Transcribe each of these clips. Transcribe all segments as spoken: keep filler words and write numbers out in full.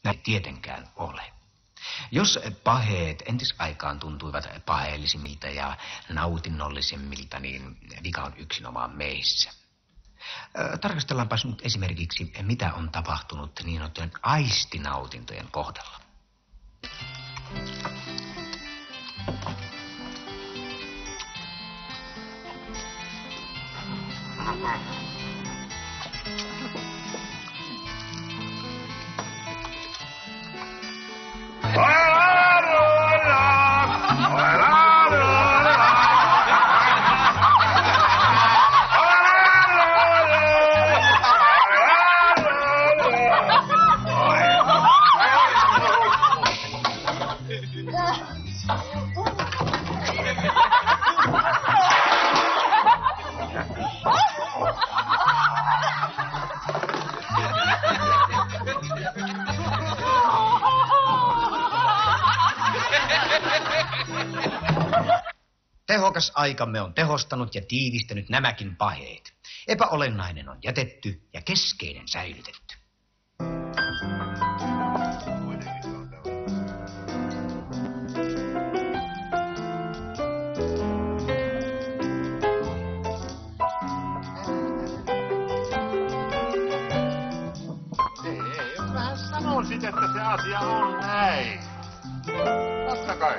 Näin tietenkään ole. Jos paheet entisaikaan tuntuivat paheellisimmilta ja nautinnollisemmilta, niin vika on yksinomaan meissä. Tarkastellaanpas nyt esimerkiksi, mitä on tapahtunut niin sanottujen aistinautintojen kohdalla. Tehokas aikamme on tehostanut ja tiivistänyt nämäkin paheet. Epäolennainen on jätetty ja keskeinen säilytetty. Ei, jos vähän sanoisit, että se asia on näin. Totta kai.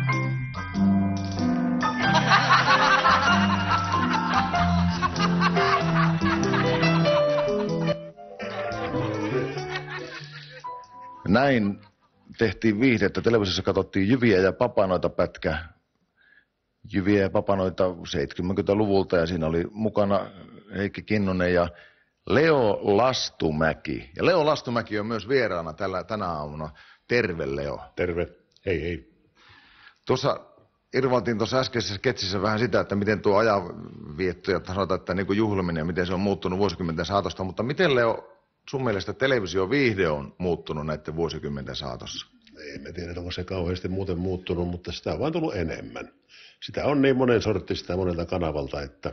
Näin tehtiin viihdettä. Televisiossa katsottiin Jyviä ja Papanoita pätkä. Jyviä ja Papanoita seitsemänkymmentäluvulta ja siinä oli mukana Heikki Kinnunen ja Leo Lastumäki. Ja Leo Lastumäki on myös vieraana tällä, tänä aamuna. Terve, Leo. Terve. Hei hei. Tuossa irvaltiin tuossa äskeisessä sketsissä vähän sitä, että miten tuo ajanvietto ja sanotaan, että niin kuin juhliminen, miten se on muuttunut vuosikymmenten saatosta. Mutta miten, Leo, sun mielestä televisioviihde on muuttunut näiden vuosikymmenten saatossa? En mä tiedä, onko se kauheasti muuten muuttunut, mutta sitä on vaan tullut enemmän. Sitä on niin monen sorttista ja monelta kanavalta, että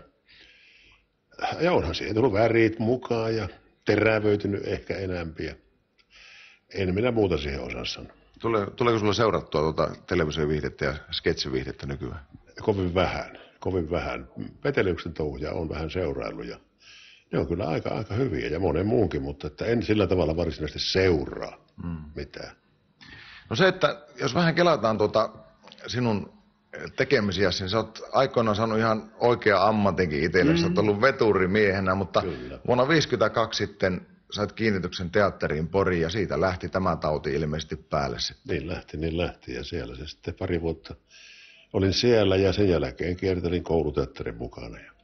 ja onhan siihen tullut värit mukaan ja terävöitynyt ehkä enämpiä. En minä muuta siihen osaa sanoa. Tule, tuleeko sulla seurattua tuota televisioviihdettä ja sketsiviihdettä nykyään? Kovin vähän, kovin vähän. Peteliuksen touhuja on vähän seuraillut ja ne on kyllä aika, aika hyviä ja monen muunkin, mutta että en sillä tavalla varsinaisesti seuraa mm. mitään. No se, että jos vähän kelataan tuota sinun tekemisiäsi, niin sä oot aikoinaan saanut ihan oikea ammatinkin itselle. Mm. Sä oot ollut veturimiehenä, mutta kyllä. Vuonna viisikymmentäkaksi sitten sait kiinnityksen teatteriin Poriin ja siitä lähti tämä tauti ilmeisesti päälle sitten. Niin lähti, niin lähti ja siellä se sitten pari vuotta olin siellä ja sen jälkeen kiertelin kouluteatterin mukana. Ja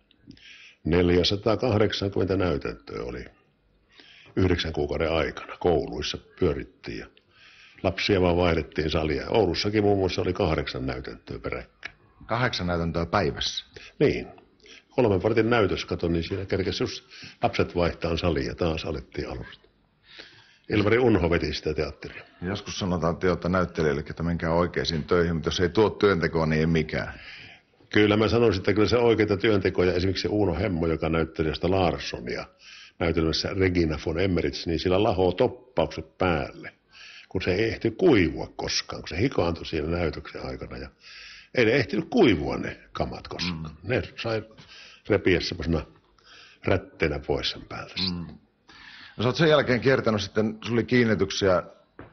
neljäsataakahdeksankymmentä näytäntöä oli yhdeksän kuukauden aikana. Kouluissa pyörittiin ja lapsia vaan vaihdettiin salia. Oulussakin muun muassa oli kahdeksan näytäntöä peräkkäin. Kahdeksan näytäntöä päivässä? Niin. Kolmen vartin näytös, kato, niin siinä kerkesi just lapset vaihtaa salia ja taas alettiin alusta. Ilmari Unho veti sitä teatteria. Joskus sanotaan teiltä näyttelijöille, että menkää oikeisiin töihin, mutta jos ei tuo työntekoa, niin ei mikään. Kyllä mä sanoisin, että kyllä se oikeita työntekoja, esimerkiksi se Uuno Hemmo, joka näytteli sitä Larssonia näytelmässä Regina von Emmerich, niin sillä lahoo toppaukset päälle, kun se ei ehti kuivua koskaan, kun se hikaantui siinä näytöksen aikana. Ja ei ne ehtinyt kuivua ne kamat koskaan. Mm. Ne sai repiä semmoisena rätteenä pois sen päältä. Mm. No sä oot sen jälkeen kiertänyt sitten, sulla oli kiinnityksiä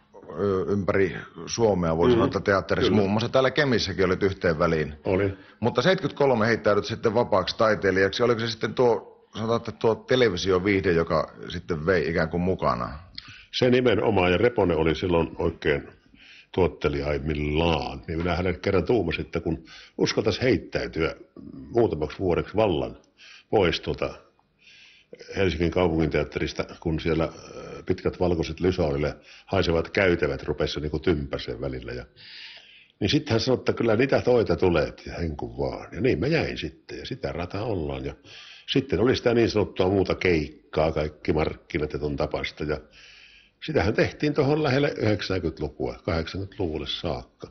ympäri Suomea, voi mm. sanoa, että teatterissa. Kyllä. Muun muassa täällä Kemissäkin olit yhteen väliin. Oli. Mutta seitsemänkymmentäkolme heittäydyt sitten vapaaksi taiteilijaksi. Oliko se sitten tuo, sanotaan, että tuo televisioviihde, joka sitten vei ikään kuin mukana? Se nimenomaan, ja Reponen oli silloin oikein tuottelijaimmillaan. Niin minä hänen kerran tuumasin, että kun uskaltaisi heittäytyä muutamaksi vuodeksi vallan pois tuolta Helsingin kaupunginteatterista, kun siellä pitkät valkoiset lysoille haisevat käytävät rupesivat niin kuin tympäseen välillä. Ja niin sitten hän sanoi, että kyllä niitä toita tulee, ja henkun vaan. Ja niin mä jäin sitten, ja sitä rataa ollaan. Ja sitten oli sitä niin sanottua muuta keikkaa, kaikki markkinat ja ton tapasta. Ja sitähän tehtiin tuohon lähelle yhdeksänkymmentälukua, kahdeksankymmentäluvulle saakka.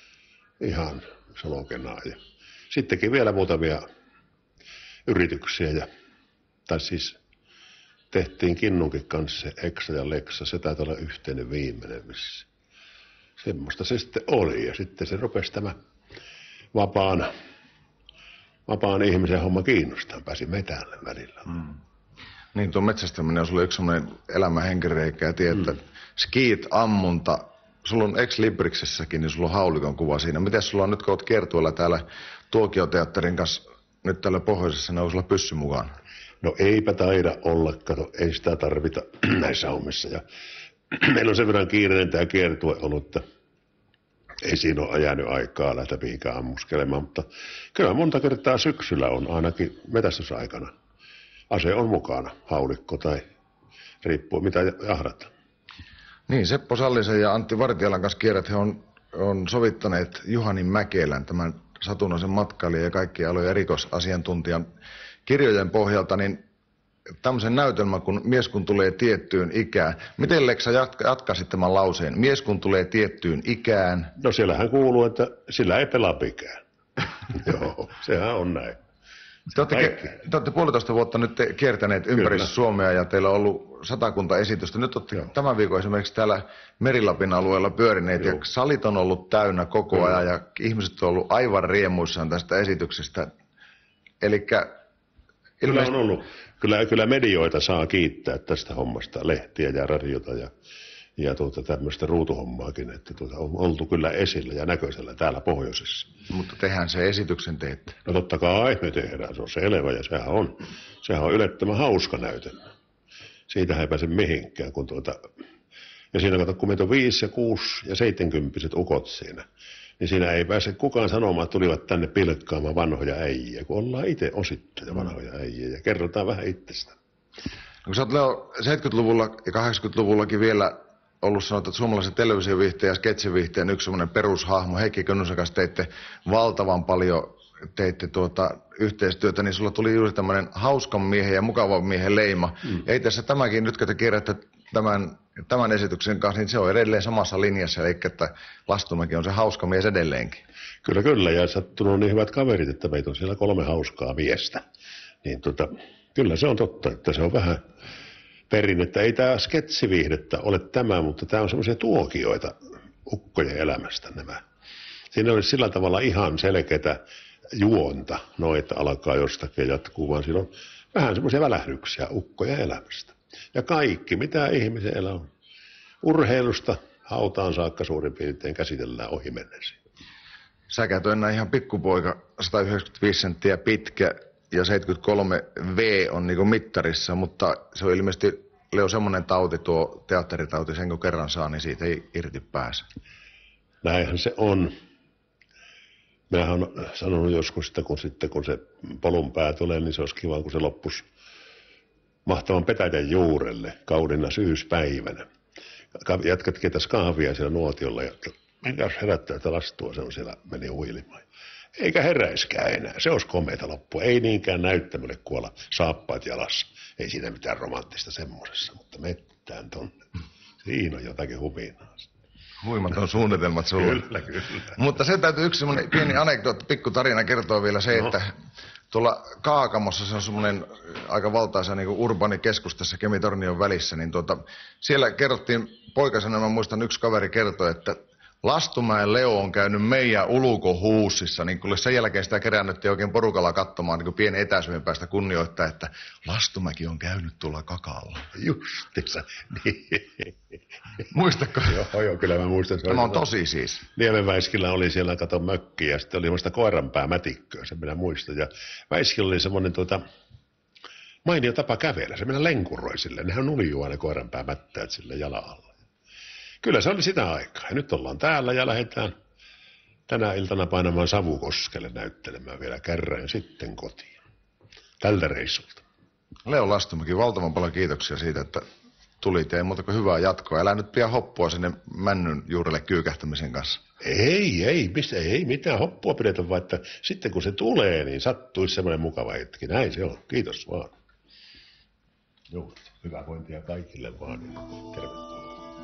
Ihan salokenaa. Ja sittenkin vielä muutamia yrityksiä, ja, tai siis tehtiin Kinnunkin kanssa Eksa ja Leksa. Se taitaa olla yhteinen viimeinen missä. Semmoista se sitten oli ja sitten se rupesi tämä vapaan, vapaan ihmisen homma kiinnostaa. Pääsi metälle välillä. Mm. Niin tuo metsästäminen on sulle yksi semmoinen elämän henkireikä ja tiedät, mm. että skiit, ammunta, sulla on Ex-Libriksessäkin, niin sulla on haulikon kuva siinä. Miten sulla on nyt, kun oot kiertueella täällä Tuokioteatterin kanssa nyt täällä pohjoisessa, ne on sulla pyssy mukaan? No eipä taida olla, kato, ei sitä tarvita näissä hommissa. Ja meillä on sen verran kiireinen tämä kiertue ollut, että ei siinä ole ajanut aikaa lähteä mihinkään ammuskelemaan, mutta kyllä monta kertaa syksyllä on ainakin metästysaikana. Ase on mukana, haulikko tai riippuu mitä jahdat. Niin, Seppo Sallisen ja Antti Vartialan kanssa kierrät, he on, on sovittaneet Juhani Mäkelän, tämän satunnaisen matkailijan ja kaikkien alojen erikoisasiantuntijan kirjojen pohjalta, niin tämmöisen näytelmän, kun mies kun tulee tiettyyn ikään. Miten Leksa jatka, jatkaisit tämän lauseen? Mies kun tulee tiettyyn ikään. No siellähän kuuluu, että sillä ei pelaa pikään. Joo, sehän on näin. Te olette, ke, te olette puolitoista vuotta nyt kiertäneet ympäri Kyllä. Suomea ja teillä on ollut satakunta esitystä. Nyt olette Joo. tämän viikon esimerkiksi täällä Merilapin alueella pyörineet Joo. ja salit on ollut täynnä koko Kyllä. ajan ja ihmiset on ollut aivan riemuissaan tästä esityksestä. Elikkä Kyllä on ollut. Kyllä, kyllä medioita saa kiittää tästä hommasta, lehtiä ja radiota ja, ja tuota, tämmöistä ruutuhommaakin, että tuota, on oltu kyllä esillä ja näköisellä täällä pohjoisessa. Mutta tehän se esityksen teette. No totta kai me tehdään, se on selvä ja sehän on, sehän on yllättävän hauska näytelmä. Siitä ei pääse mihinkään, kun tuota, ja siinä kato, kun meitä on viisi ja kuusi ja seitsemänkymppiset ukot siinä, niin siinä ei pääse kukaan sanomaan, että tulivat tänne pilkkaamaan vanhoja äijiä, kun ollaan itse osittuja vanhoja äijiä ja kerrotaan vähän itsestä. No, kun sä oot Leo seitsemänkymmentäluvulla ja kahdeksankymmentäluvullakin vielä ollut sanottu, että suomalaisen televisioviihteen ja sketsiviihteen yksi semmoinen perushahmo, Heikki Könnysen kanssa teitte valtavan paljon teitte tuota yhteistyötä, niin sulla tuli juuri tämmöinen hauskan miehen ja mukavan miehen leima. Mm. Ei tässä tämäkin, nyt kun te kierrätte tämän, tämän esityksen kanssa, niin se on edelleen samassa linjassa, eli että Lastumäki on se hauska mies edelleenkin. Kyllä, kyllä, ja sattunut niin hyvät kaverit, että meitä on siellä kolme hauskaa miestä. Niin tota, kyllä se on totta, että se on vähän perinnettä. Ei tämä sketsiviihdettä ole tämä, mutta tämä on semmoisia tuokioita ukkojen elämästä nämä. Siinä olisi sillä tavalla ihan selkeätä juonta, no että alkaa jostakin ja jatkuu, vaan siinä on vähän semmoisia välähdyksiä ukkojen elämästä. Ja kaikki, mitä ihmisen elä on. Urheilusta hautaan saakka suurin piirtein käsitellään ohi mennessä. Säkät on enää ihan pikkupoika, sata yhdeksänkymmentäviisi senttiä pitkä ja seitsemänkymmentäkolme V on niin kuin mittarissa, mutta se on ilmeisesti, Leo, semmoinen tauti, tuo teatteritauti, sen kun kerran saa, niin siitä ei irti pääse. Näinhän se on. Minähän olen sanonut joskus, että kun, sitten, kun se polun pää tulee, niin se olisi kiva, kun se loppuisi mahtavan petäjän juurelle kaudina syyspäivänä. Jätkät ketäs kahvia siellä nuotiolla ja menkääs herättää, että lastua, se on siellä meni uilimaan. Eikä heräiskään enää, se olisi komeita loppua. Ei niinkään näyttämölle kuolla saappaat jalassa. Ei siinä mitään romanttista semmoisessa, mutta mettään tonne. Siinä on jotakin huminaa. Huimaton suunnitelmat sulla. Kyllä, kyllä. Mutta se täytyy yksi semmoinen pieni anekdootti, pikku tarina kertoo vielä se, no. että tuolla Kaakamossa, se on semmoinen aika valtaisa niin kuin urbaani keskus tässä Kemi-Tornion välissä, niin tuota, siellä kerrottiin poikasena, mä muistan yksi kaveri kertoi, että Lastumäen Leo on käynyt meidän ulkohuussissa, niin kyllä sen jälkeen sitä kerännyttiin oikein porukalla katsomaan niin kuin pieni etäisyyden päästä kunnioittaa, että Lastumäki on käynyt tuolla kakalla. Justiinsa. Niin. Muistatko? Joo, joo, kyllä mä muistan. Tämä on tosi siis. Niemenväiskillä oli siellä, kato, mökki ja sitten oli muista koiranpää mätikköä, sen minä muistan. Ja Väiskillä oli semmoinen tuota, mainio tapa kävellä, se mennä lenkuroi silleen. Nehän uljuu aina koiranpää mättäät sille jalan alla. Kyllä se oli sitä aikaa. Ja nyt ollaan täällä ja lähdetään tänä iltana painamaan Savukoskelle näyttelemään vielä kerran ja sitten kotiin. Tältä reissulta. Leo Lastumäki, valtavan paljon kiitoksia siitä, että tulit. Ei muuta kuin hyvää jatkoa. Älä nyt pian hoppua sinne männyn juurelle kyykähtämisen kanssa. Ei, ei, mistä, ei mitään hoppua pidetä, vaan että sitten kun se tulee, niin sattuisi semmoinen mukava hetki. Näin se on. Kiitos vaan. Joo, hyvää vointia kaikille vaan. Tervetuloa.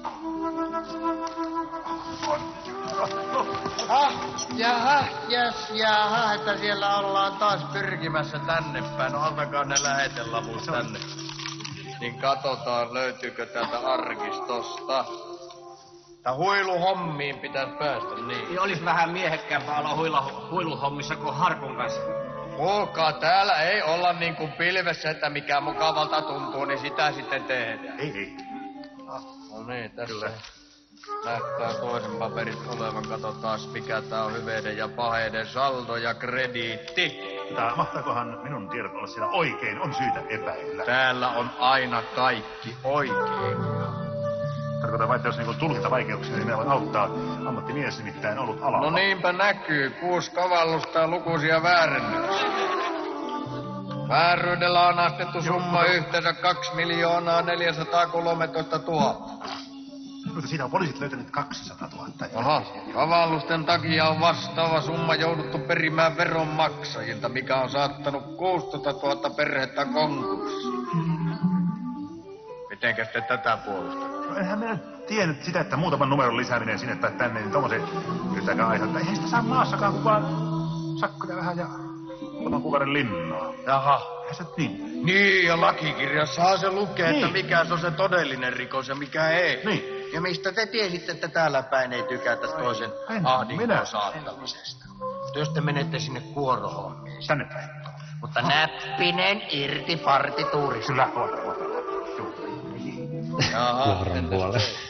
Ah, jaha, jes, jaha, että siellä ollaan taas pyrkimässä tänne päin. No antakaa ne lähetelaput tänne. Niin katsotaan, löytyykö täältä arkistosta. Tää huiluhommiin pitäisi päästä, niin. Niin olis vähän miehekkäämpää olla huila, huiluhommissa kuin Harkun kanssa. Kuulkaa, täällä ei olla niin kuin pilvessä, että mikä mukavalta tuntuu, niin sitä sitten tehdään. Ei, ei. No niin, tässä Kyllä. näyttää toisen paperit olevan. Katsotaan, mikä tää on hyveiden ja paheiden saldo ja krediitti. Tää, mahtaakohan minun tiedot olla siellä oikein? On syytä epäillä. Täällä on aina kaikki oikein. Tarkoitan vain, että jos niinku tulkintavaikeuksia, niin minä voin auttaa. Ammattimies nimittäin ollut alalla. No niinpä näkyy. Kuusi kavallusta ja lukuisia väärennyksiä. Vääryydellä on astettu summa yhteensä kaksi miljoonaa neljäsataakolmetoista tuhatta. Mutta siitä on poliisit löytäneet kaksisataatuhatta. Aha, kavallusten takia on vastaava summa jouduttu perimään veronmaksajilta, mikä on saattanut kuusitoistatuhatta perhettä konkurssiin. Mitenkäs te tätä puolustatte? No enhän minä nyt tiennyt sitä, että muutaman numeron lisääminen sinne tai tänne, niin tommosen yhtäkään aiheuttaa. Eihän sitä saa maassakaan kuin vaan sakkoja vähän ja muutaman kuukauden linnaa. Jaha. Eihän se niin. Niin, ja lakikirjassahan se lukee, niin. että mikä se on se todellinen rikos ja mikä ei. Niin. Ja mistä te tiesitte, että täällä päin ei tykätä toisen ahdinkoon saattamisesta? Jos te menette sinne kuorohommiin. Tänne päin. Mutta näppinen irti partituurista. Kyllä, voidaan, voidaan. Jaha, entäs